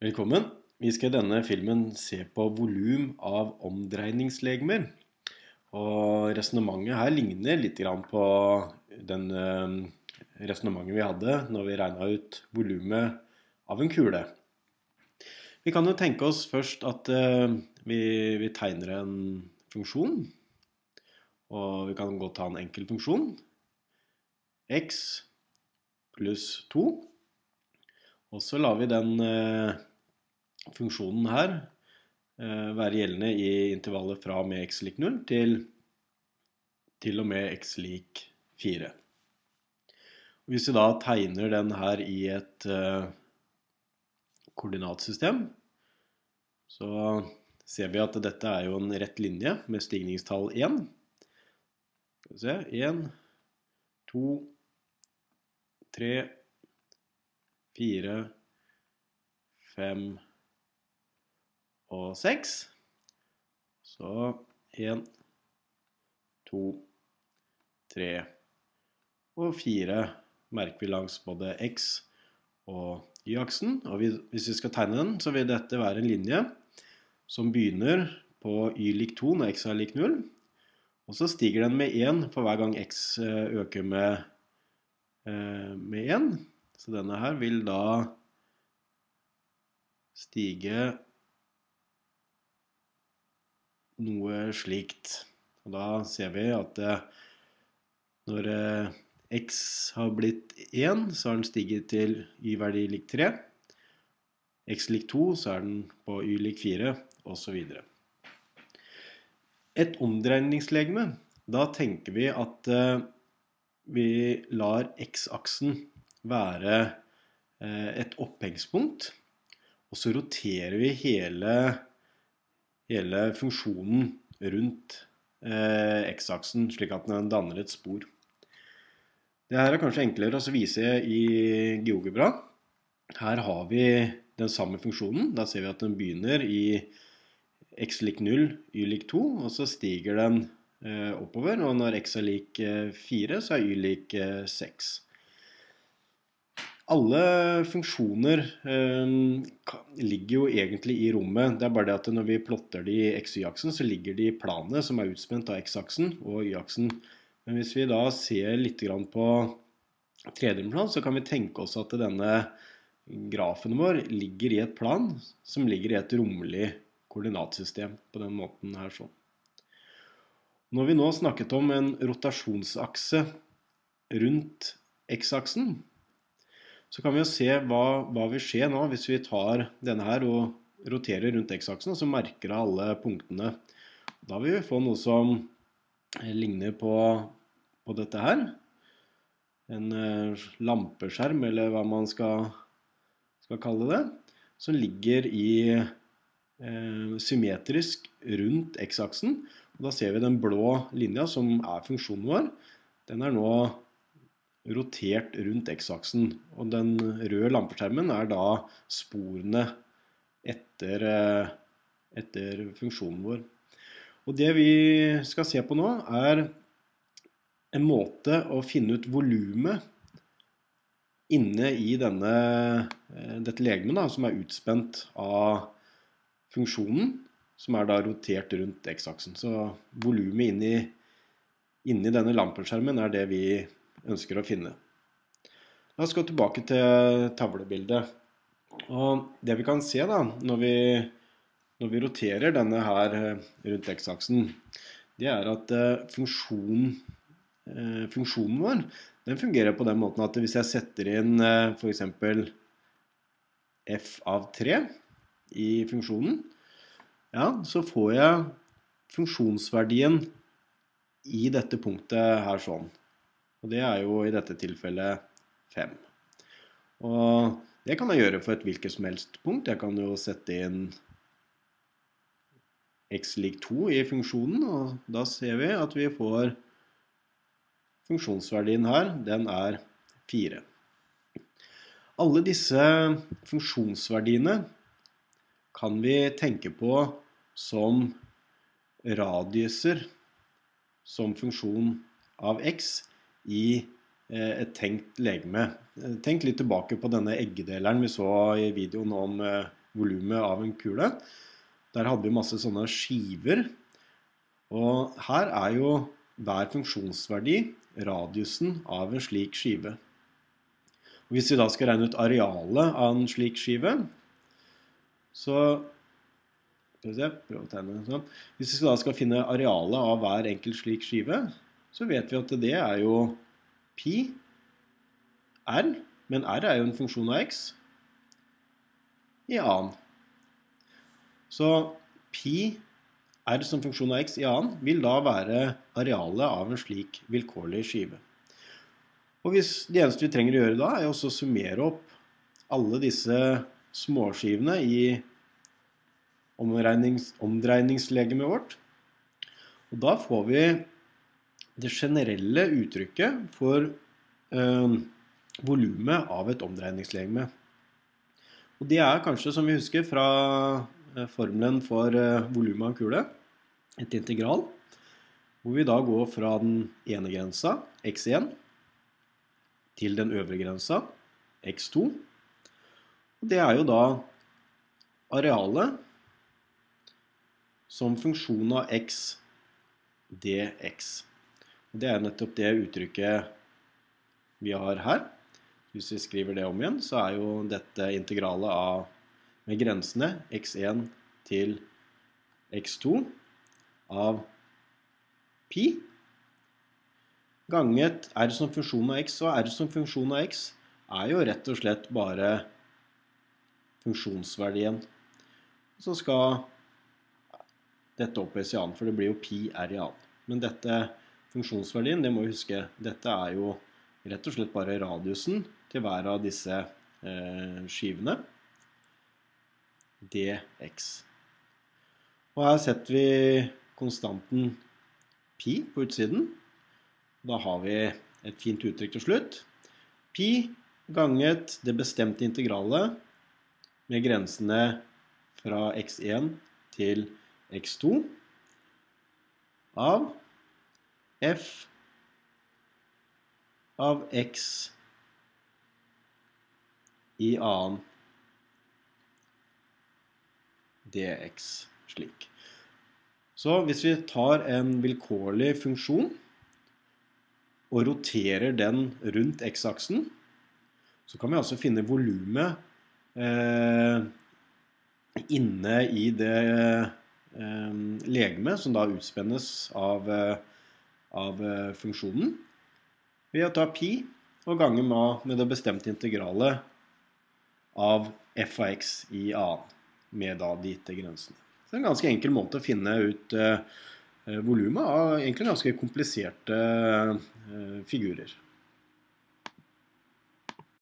Velkommen. Vi skal i denne filmen se på volum av omdreiningslegemer. Og resonemanget her ligner litt grann på den resonemanget vi hadde når vi regnet ut volumet av en kule. Vi kan jo tenke oss først at vi tegner en funksjon. Og vi kan godt ta en enkel funksjon. X pluss 2. Og så lar vi den funksjonen her være gjeldende i intervallet fra og med x lik 0 til og med x lik 4. Hvis vi da tegner den her i et koordinatsystem, så ser vi at dette er jo en rett linje med stigningstall 1. Skal vi se, 1, 2, 3, 4, 5 og 6. Så 1, 2, 3 og 4 merker vi langs både x og y-aksen. Og hvis vi skal tegne den, så vil dette være en linje som begynner på y lik 2 når x er lik 0. Og så stiger den med 1 for hver gang x øker med 1. Så denne her vil da stige noe slikt. Og da ser vi at når x har blitt 1, så har den stiget til y-verdi lik 3. X lik 2, så er den på y lik 4, og så videre. Et omdreiningslegeme, da tenker vi at vi lar x-aksen være et opphengspunkt, og så roterer vi hele funksjonen rundt x-aksen, slik at den danner et spor. Det her er kanskje enklere å vise i GeoGebra. Her har vi den samme funksjonen. Da ser vi at den begynner i x lik 0, y lik 2, og så stiger den oppover, og når x er lik 4, så er y lik 6. Alle funksjoner ligger jo egentlig i rommet. Det er bare det at når vi plotter de i x- og y-aksen, så ligger de i planet som er utspent av x-aksen og y-aksen. Men hvis vi da ser litt grann på tredjeplan, så kan vi tenke oss at denne grafen vår ligger i et plan som ligger i et rommelig koordinatsystem på den måten her sånn. Når vi nå snakket om en rotasjonsakse rundt x-aksen, så kan vi jo se hva vil skje nå hvis vi tar denne her og roterer rundt x-aksen, og så marker alle punktene. Da vil vi få noe som ligner på dette her. En lampeskjerm, eller hva man skal kalle det, som ligger symmetrisk rundt x-aksen. Og da ser vi den blå linja som er funksjonen vår. Den er nå rotert rundt x-aksen, og den røde lampeskjermen er da sporene etter funksjonen vår. Og det vi skal se på nå er en måte å finne ut volumet inne i dette legemet da, som er utspent av funksjonen, som er da rotert rundt x-aksen. Så volumet inni denne lampeskjermen er det vi ønsker å finne. La oss gå tilbake til tavlebildet. Og det vi kan se da, når vi roterer denne her rundt x-aksen, det er at funksjonen vår, den fungerer på den måten at hvis jeg setter inn for eksempel f av 3 i funksjonen, ja, så får jeg funksjonsverdien i dette punktet her sånn. Og det er jo i dette tilfellet 5. Og det kan jeg gjøre for et hvilket som helst punkt. Jeg kan jo sette inn x lik 2 i funksjonen, og da ser vi at vi får funksjonsverdien her, den er 4. Alle disse funksjonsverdiene kan vi tenke på som radiuser som funksjon av x i tenkt legeme. Tenk litt tilbake på denne eggedeleren vi så i videoen om volumet av en kule. Der hadde vi masse sånne skiver, og her er jo hver funksjonsverdi radiusen av en slik skive. Og hvis vi da skal regne ut arealet av en slik skive, så skal vi se, prøv å tegne det sånn. Hvis vi da skal finne arealet av hver enkelt slik skive, så vet vi at det er jo pi r, men r er jo en funksjon av x i annen. Så pi r som funksjon av x i annen vil da være arealet av en slik vilkårlig skive. Og hvis det eneste vi trenger å gjøre da er også å summere opp alle disse småskivene i omdreiningslegemet vårt. Og da får vi det generelle uttrykket for volumet av et omdreiningslegeme. Og det er kanskje, som vi husker fra formelen for volumet av en kule, et integral, hvor vi da går fra den ene grensa, x1, til den øvre grensa, x2. Og det er jo da arealet som funksjon av x dx. Og det er nettopp det uttrykket vi har her. Hvis vi skriver det om igjen, så er jo dette integralet med grensene x1 til x2 av pi, ganget r som funksjon av x, og r som funksjon av x er jo rett og slett bare funksjonsverdien. Så skal dette opphøyes i annen, for det blir jo pi r i annen. Men dette funksjonsverdien, det må vi huske, dette er jo rett og slett bare radiusen til hver av disse skivene, dx. Og her setter vi konstanten pi på utsiden. Da har vi et fint uttrykk til slutt. Pi ganget det bestemte integralet med grensene fra x1 til x2 av f av x i annen dx, slik. Så hvis vi tar en vilkårlig funksjon og roterer den rundt x-aksen, så kan vi altså finne volumet inne i det legemet som da utspennes av funksjonen, ved å ta pi og gange med det bestemte integralet av f av x i annen, med da de gitte grensene. Så det er en ganske enkel måte å finne ut volumet av egentlig ganske kompliserte figurer.